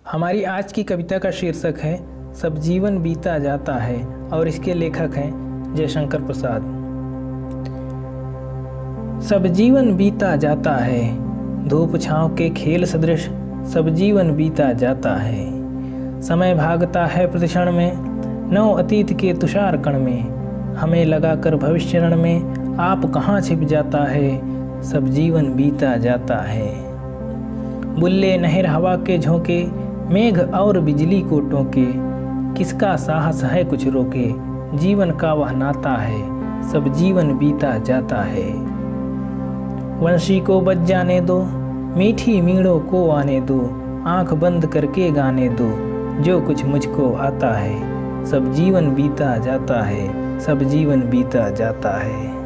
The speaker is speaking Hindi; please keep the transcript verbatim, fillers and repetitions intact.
हमारी आज की कविता का शीर्षक है सब जीवन बीता जाता है और इसके लेखक हैं जयशंकर प्रसाद। सब जीवन बीता जाता है, धूप छांव के खेल सदृश सब जीवन बीता जाता है। समय भागता है प्रतिक्षण में, नौ अतीत के तुषार कण में। हमें लगाकर भविष्य रण में आप कहाँ छिप जाता है, सब जीवन बीता जाता है। बुल्ले नहर हवा के झोंके, मेघ और बिजली को टोके, किसका साहस है कुछ रोके, जीवन का वह नाता है, सब जीवन बीता जाता है। वंशी को बज जाने दो, मीठी मीणों को आने दो, आंख बंद करके गाने दो, जो कुछ मुझको आता है, सब जीवन बीता जाता है, सब जीवन बीता जाता है।